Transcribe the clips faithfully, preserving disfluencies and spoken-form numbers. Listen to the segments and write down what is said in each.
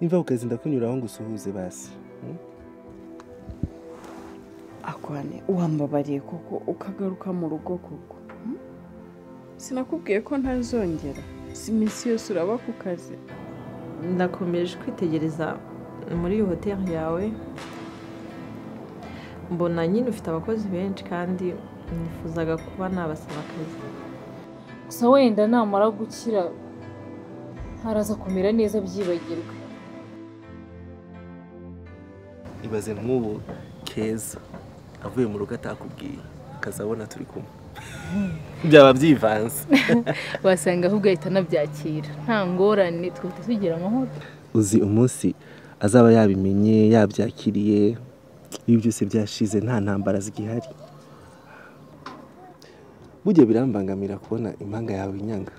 nimva ukazi ndakunyuraho ngo usuhuze basi. Akwane uwambabariye koko ukagaruka mu rugo koko. Sinakubwiye ko ntazongera. Si iminsi yose uraba ku kazi. Ndakomeje kwitegereza muri iyo hoteli yawe. Mbona nyine ufite abakozi benshi kandi nifuzaga kuba nabasaba akazi. Gusa wenda namara gukira haraza kumera neza byibagirwe. Ibaze nk'ubu Keza avuye mu rugo atakubwiye akazabona turi kumwe. Byaba byivanze. Wasanga ahubwo ahita anabyakira. Nta ngorane twite tugira amahoro. Uzi umunsi azaba yabimenye yabyakiriye ibi byose byashize nta ntambara zigihari. Burya birambangamira kubona impanga yawe inyanga.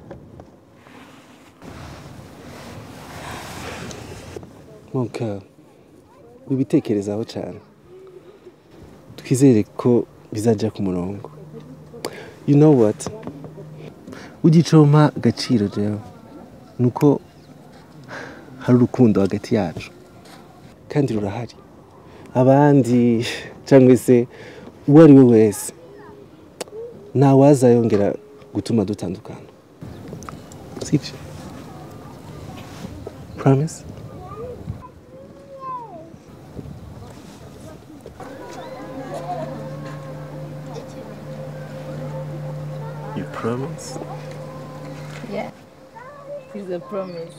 Muka ubitekerezaho cyane. Twizere ko bizajya ku murongo. You know what? Ugicoma gaciro jewe. Nuko hari urukundo hagati yacu. Kandi rurahari. Abandi cyangwa se uwo ari we wese nta wazayongera gutuma dutandukana. Sibyo? Promise? You promise? Yeah. It's a promise.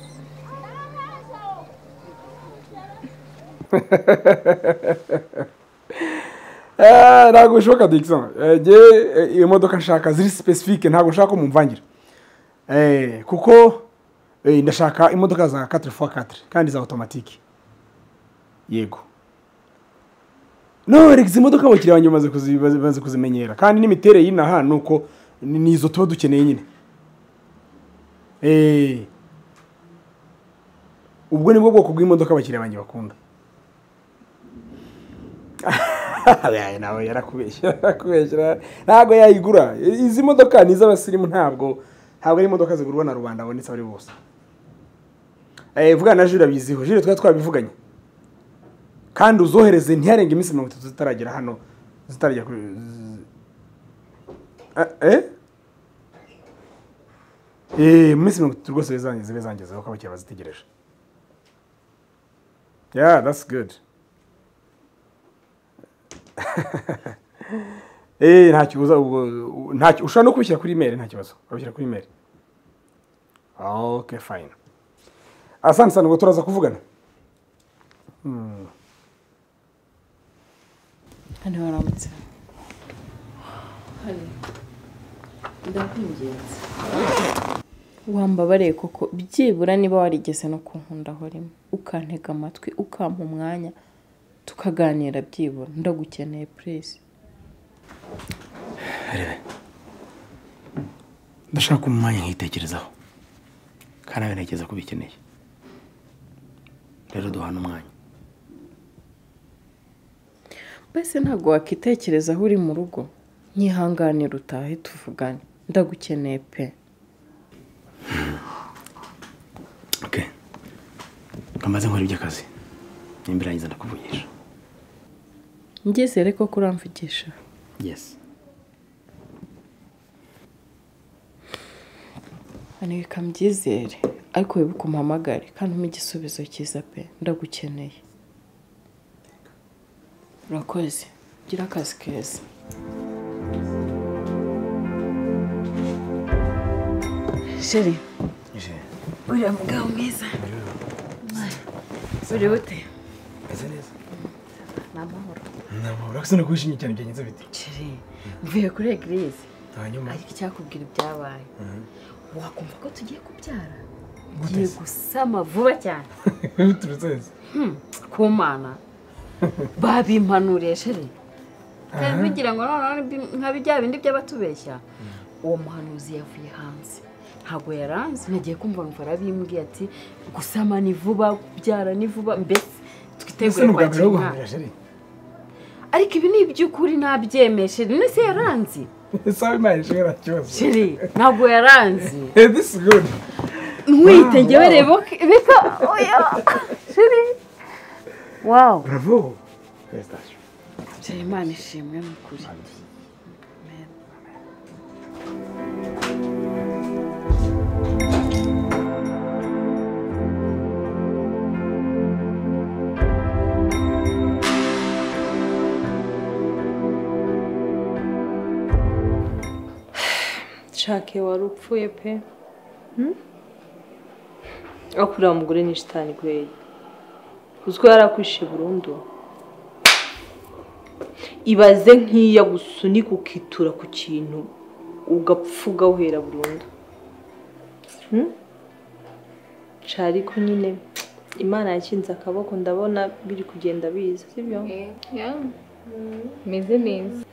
Eh ntago bishoboka Dixon. Eh je iyo modoka nshaka ziri specific ntago nshaka mumvangira. Eh kuko eh ndashaka imodoka za quatre fois quatre kandi za automatique. Yego. No regize imodoka bakiri banje maze kuzibaze kuzimenyera kandi n'imiterere y'inaha nuko nizo tuba dukeneye nyine. Eh ubwo nibwo bwoko bw'imodoka bakiri banje bakunda. Aya nawe yarakubeshya yarakubeshya ntago yayigura izi modoka niza abasirimu ntabwo ntabwo ari imodoka zigurwa na rubanda abonetse bari bose. Eh vuga na Jure biziho Jure twa twabivuganye kandi uzohereze ntiyarenga iminsi mirongo itatu zitaragera hano zitarajya ku eh eh iminsi mirongo itatu rwose bizangize bizangize uko abakiriya bazitegereje. Yeah, that's good. Eh nta kibazo nta ushaka no kubishyira kuri email nta kibazo babishyira kuri email. Okay fine. Asante sana ngo turaza kuvugana. Hmm. Hano waramutse. Hali. Ndakwinginze. Wambabariye koko byibura niba warigeze no kunkunda aho rimwe ukantega amatwi ukampa umwanya tukaganira byibura ndagukeneye please. Rebe. Ndashaka umwanya nkitekerezaho. Kana benekeza kubikeneye. Rero duhana umwanya. Bese ntago wakitekerezaho uri mu rugo. Nyihanganira utahe tuvugane. Ndagukeneye pe. Okay. Kamaze nkora iby'akazi. Nimbirangiza ndakuvugisha. Ngeze ko kuramvugisha. Yes. Ani kambyizere ariko wibuka umpamagare kandi umpe igisubizo cyiza pe ndagukeneye. Urakoze. Gira akazi keza. Sheri. Ije. Uriya mugabo mwiza. Uri ute? Eze neza. Namahoro. Namahoro. Akusana kwishimye cyane byagenze bite? Sheri. Mvuye kuri eglise. Hanyuma ariko cyakubwira ibyabaye. Wakumva ko tugiye kubyara? Gute? Giye gusama vuba cyane. Turuzeze. Hmm. Kumana. Babimpanuriye Sheri. Kandi bigira ngo none nkabijya bindi by'abatubeshya. Uwo muhanuzi yavuye hanze. Ntago yaranze nagiye kumva ngo arabimbwiye ati gusama ni vuba kubyara ni vuba mbese twiteguye kwakira. Ariko ibi ni iby'ukuri nabyemeshe nese yaranze. Sabe mais chega cyose. Sheri ntago yaranze. This is good. Mwite njyewe reba bika oya. Shiri. Wow. Bravo. Félicitations. Imana ishimwe n'ukuri. Shake wari upfuye pe akuriya mugore ni shitani gweye uziko yarakwishe burundu ibaze nk'iya gusunika ukitura ku kintu ugapfuga uhera burundu cari ko nyine Imana yakinze akaboko ndabona biri kugenda biza sibyo ya meze neza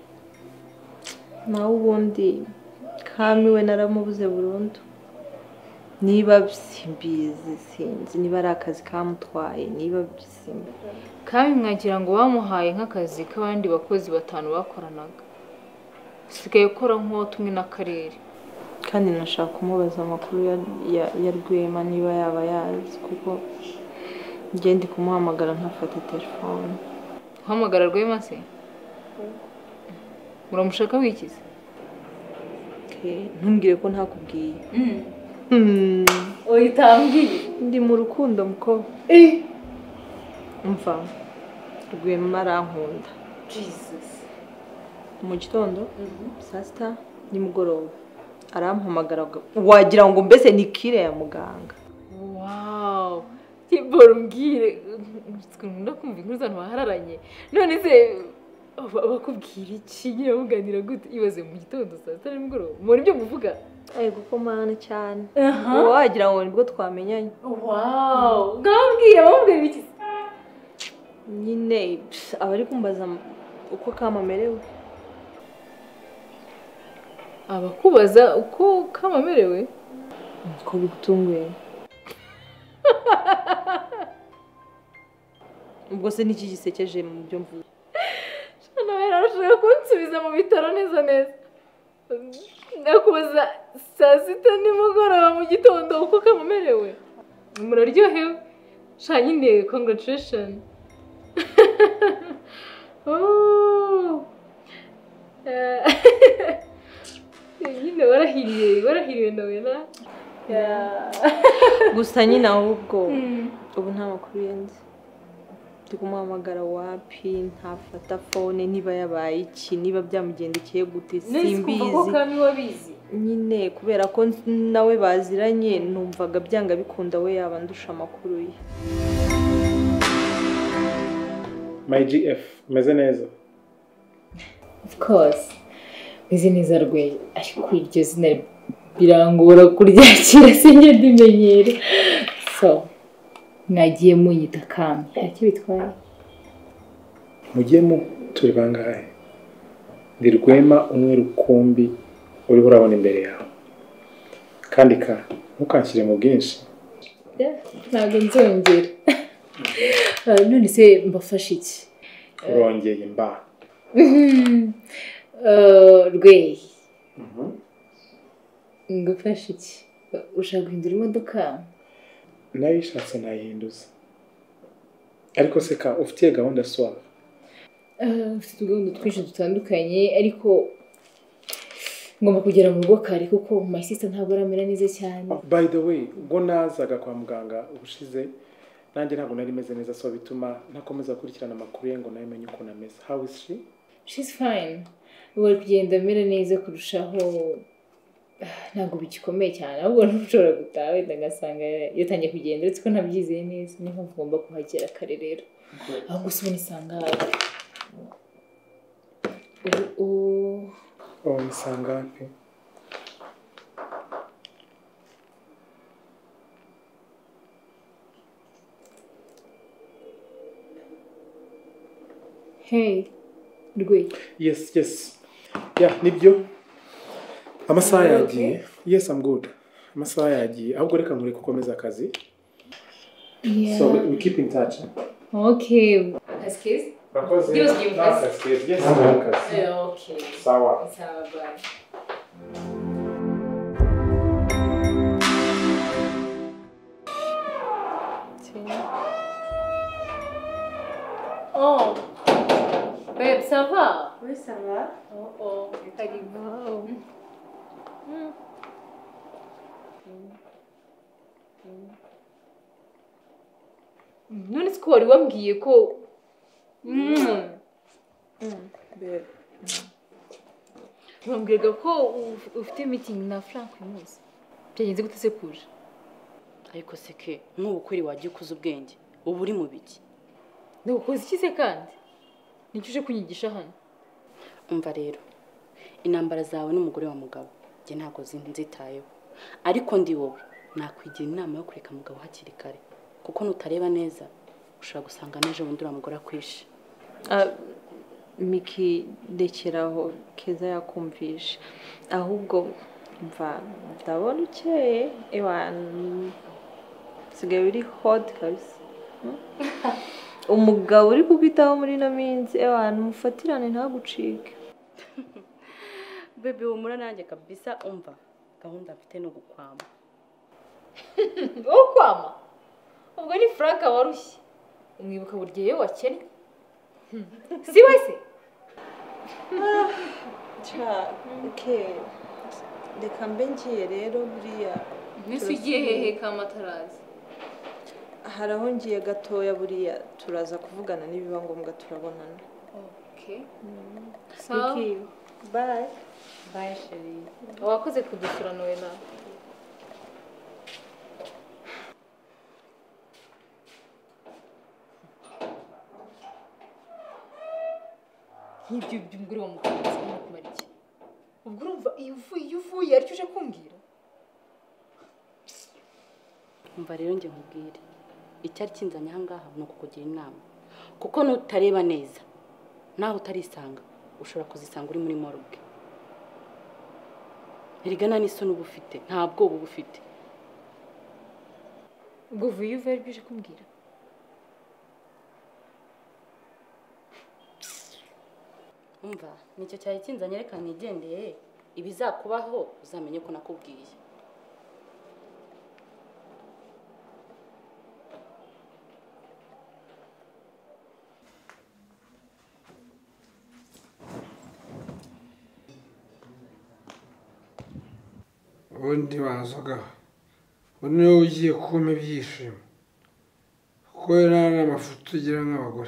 nawe ubundi kamiwe naramubuze burundu niba simbizi sinzi niba ari akazi kamutwaye niba bisimba kandi mwagira ngo bamuhaye nk'akazi k'abandi bakozi batanu bakoranaga sigaye ukora nk'utumwe n'akarere kandi nashaka kumubaza amakuru ya, ya, ya Rwema niba yaba yazi kuko njye ndi kumuhamagara ntafate telefone uhamagara Rwema se muramushaka wikize ntumbwire ko ntakubwiye oyitambwiye ndi mu rukundo muko eh umva Rwema arankunda Jesus mu gitondo saa sita nimugoroba arampamagara wagira ngo mbese ni kire ya muganga wow kiboro mbwire skunda kumva inkuru z'abantu bahararanye none se bakubwira iki nyine muganira gute ibaze mu gitondo saa sita nimugoroba muri byo muvuga Ay gukomana cyane wagira ngo nibwo twamenyanye wow ngambwira bamubwira iki nyine abari kumbaza uko kamamerewe abakubaza uko kamamerewe ko bigutunguye ubwo se niki gisekeje mu byo mvuye nawe arashaka kunsubiza mu bitaro neza neza ndakubaza saa sita nimugoroba mu gitondo uko kamamerewe muraryohewe sha nyine congratulations oh nyine warahiriye warahiriwe nawe na gusa nyine ahubwo ubu nta makuru yenze ndi kumuhamagara wapi ntafata phone niba yabaye iki niba byamugendekeye gute simbizi nyine kubera ko nawe baziranye numvaga byanga bikunda we yaba ndusha amakuru ye My G F meze neza of course meze neza Rweye ariko iryo zina birangora kuryakira sinjye ndimenyere so nagiye munyita Kami ati bitwaye mugiye mu turi bangahe ndi Rwema umwe rukumbi uri urabona imbere yawe kandi ka ntukanshyire mu bwinshi ntabwo nzongera none se mbafashe iki urongeye mba Rweye ngufashe iki ushaka guhindura imodoka nayishatse nayihinduza ariko se ka ufitiye gahunda swawe ufite gahunda twinshi dutandukanye ariko ngomba kugera mu rugo kare kuko my sister ntabwo aramera neza cyane by the way ubwo nazaga kwa muganga ubushize nanjye ntabwo nari meze neza so bituma ntakomeza gukurikirana amakuru ye ngo nayimenye uko nameze how is she she's fine ubu kugenda amera neza kurushaho ntabwo bigikomeye cyane ahubwo ntushobora gutaha wenda ngasanga yatangiye kugenda uretse ko ntabyizeye neza niyo mpamvu ngomba kuhagera kare rero aho gusa ubu nisanga ubu oh nisanga pe hey Rweye yes yes yeah nibyo amasaha yagiye yes I'm good amasaha yagiye ahubwo reka nkure gukomeza akazi yeah so we, we keep in touch okay excuse Because Yes, give us. yes, yes, yes, yes. okay Sawa. sawa bye Oh, babe, ça va? Oui, ça va. Oh, oh, karibu. None se ko wari wambwiye ko Babe. wambwiraga ko uf- ufite meeting na Frank uyu munsi. Byagenze gute se kuje? ariko se ke nk'ubu kweri wajya ukuza ubwenge ubu uri mu biki Ndagukoze iki se kandi? Nicyo uje kunyigisha hano? umva rero intambara zawe n'umugore wa mugabo njye ntabwo nzitayeho ariko ndi wowe nakwigira inama yo kureka mugabo hakiri kare kuko nutareba neza ushobora gusanga n'ejo bundi uramugora kwishe. Ah, Miki dekeraho Keza yakumvisha. Ahubwo mva ndabona ukeye ewa sigaye uri hot kabisa. Hmm? Umugabo uri kukwitaho muri ino minsi ewa numufatirane ntagucike. bebe humura nanjye kabisa umva gahunda mfite no gukwama. Wowe kwama? Ubwo ni Frank warushye. Umwibuka burya iyo wakennye. Si wese? Cha, okay. Reka mbe ngiye rero buriya. Nese ugiye hehe kamatarazi? Hari aho ngiye gatoya buriya turaza kuvugana nibiba ngombwa turabonana. Okay. Sawa. Miki, bye. Bye chérie. Wakoze kudusura nawe na. Nk'ibyo by'umugore wa mugabo cyangwa kumara iki? Ubwo urumva iyo uvuye iyo uvuye aricyo uje kumbwira? umva rero njye nkubwire icyari kinzanye aha ngaha ni ukukugira inama kuko nutareba neza nawe utarisanga ushobora kuzisanga uri muri morgue. erigana n'isoni uba ufite nta bwoba uba ufite. Ubwo uvuye iyo uvuye aricyo uje kumbwira? umva nicyo cyari kinzanye reka nigendeye ibizakubaho uzamenye ko nakubwiye. ubundi wazaga ubu niwe ugiye kumpa ibyishimo kuko nta n'amafuti ugira nk'abagore.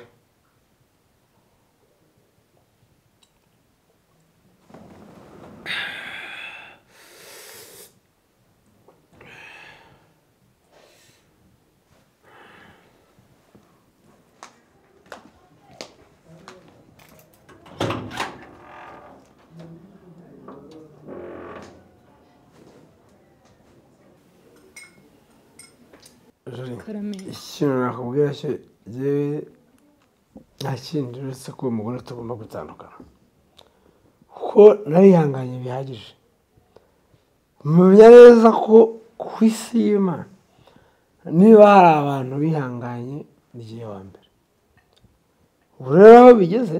ikintu nakubwira cyo yewe nta kindi uretse ko uwo mugore tugomba gutandukana kuko narihanganye bihagije mumenya neza ko ku isi y'Imana niba hari abantu bihanganye ni jyewe wa mbere. ubu rero aho bigeze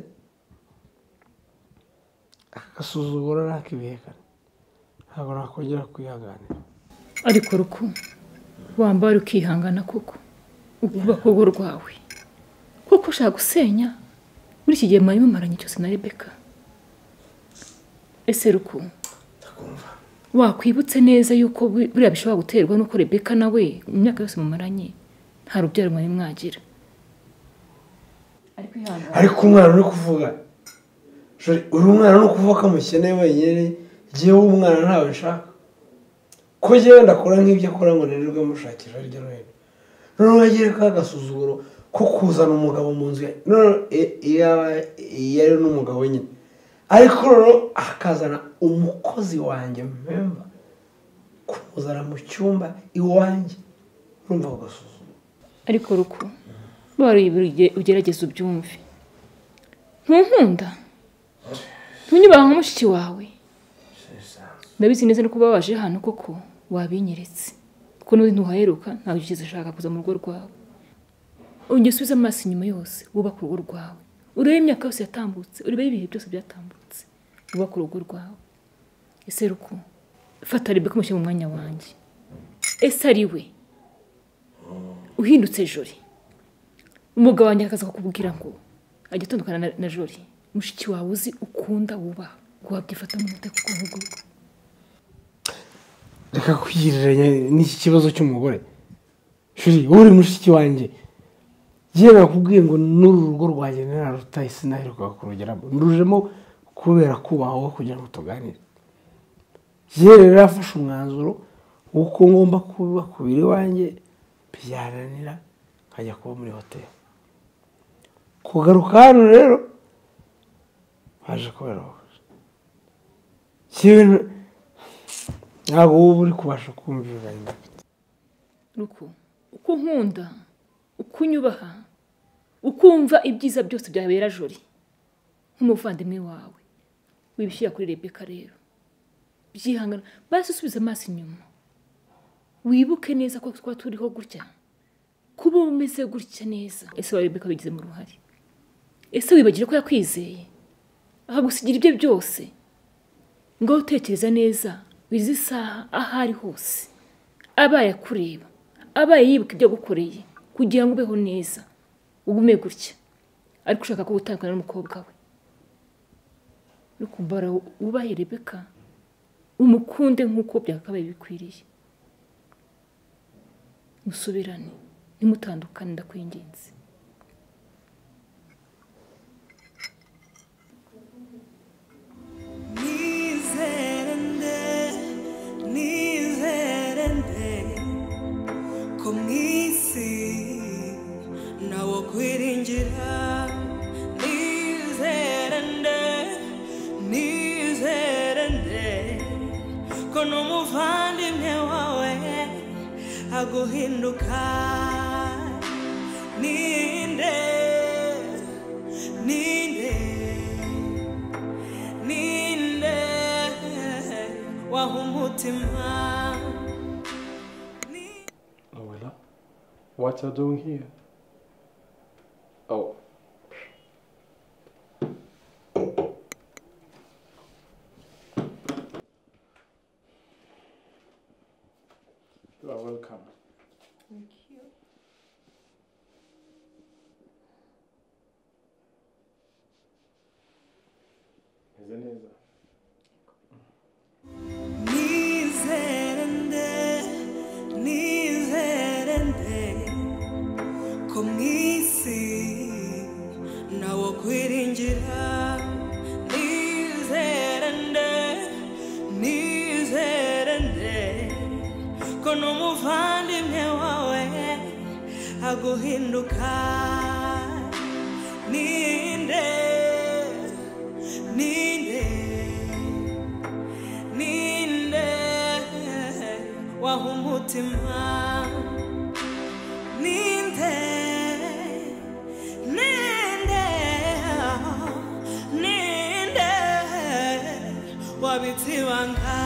aka gasuzuguro nakibihekane ntabwo nakongera kwihanganira. Ariko ruku wambara ukihangana koko ukubaka urugo rwawe kuko ushaka gusenya muri iki gihe mwari mumaranye cyose na Rebeka. Ese ruku wakwibutse neza yuko buriya bishobora guterwa nuko Rebeka nawe mu myaka yose mumaranye nta rubyaro mwari mwagira. ariko umwana uri kuvuga uri umwana no kuvuga ko amukeneye wenyine jyewe umwana ntawe nshaka ko jyewe ndakora nk'ibyo akora ngo nirirwe mushakisha hirya no hino noneho agire ka gasuzuguro ko kuzana umugabo mu nzu iyo ari n'umugabo nyine ariko rero akazana umukozi wanjye mpemba kumuzana mu cyumba iwanjye urumva ako gasuzuguro. Ariko ruku bari ugerageza ubyumve ntunkunda ntunyubaha nka mushiki wawe. Ndabizi neza no kuba waje hano koko wabinyeretse kuko n'undi ntuhaheruka ntabwo ugize ushaka kuza mu rugo rwawe. Ongera usubize amaso inyuma yose wubaka urugo rwawe urebe imyaka yose yatambutse urebe ibihe byose byatambutse wubaka urugo rwawe. Ese ruku fata Rebeka umushyire mu mwanya wanjye. Ese ari we uhindutse jori umugabo wanjye akaza kukubwira ngo ajya atandukana na, na Jori mushiki wawe uzi ukunda wubaha wabyifata mu mutwe kuko nk'ubwo reka kwigereranya n'iki kibazo cy'umugore shuri uri mushiki wanjye giye nakubwiye ngo n'uru rugo rwanjye nararuta sinaheruka kurugeramo nurujemo kubera kubaho kugira ngo tuganire giye rero afashe umwanzuro uko ngomba kuba kubiri wanjye byananira nkajya kuba muri hoteli kugaruka hano rero haje kubera kintu ntabwo uba uri kubasha kumvira ruko uko nkunda uko unyubaha ukumva ibyiza byose byabera Jori nk'umuvandimwe wawe wibishyira kuri Rebeka rero byihangana basi usubiza amaso inyuma wibuke neza ko twa turiho gutya kuba umeze gutya neza ese wa Rebeka bigize mu ruhare ese wibagire ko yakwizeye akagusigira ibyo byose ngo utekereza neza wizi isaha ahari hose abaye kureba abaye yibuka ibyo gukoreye kugira ngo ubeho neza ugume gutya ariko ushaka ko gutandukana n'umukobwa we rukumbara ubaye Rebeka umukunde nk'uko byakabaye bikwiriye musubirane nimutandukane ndakwinginze aguhinduka ninde ninde ninde wahumutima Noella, what are you doing here? Oh. You are welcome. Thank you. Is it neza? nizerende nizerende ko mwisi nawo kwiringira nizerende nizerende ko n'umuvandimwe wawe aguhinduka ninde ninde ninde wahumutima ninde ninde ninde wabitibanga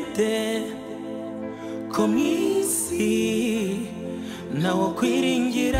komisi nawo kwiringira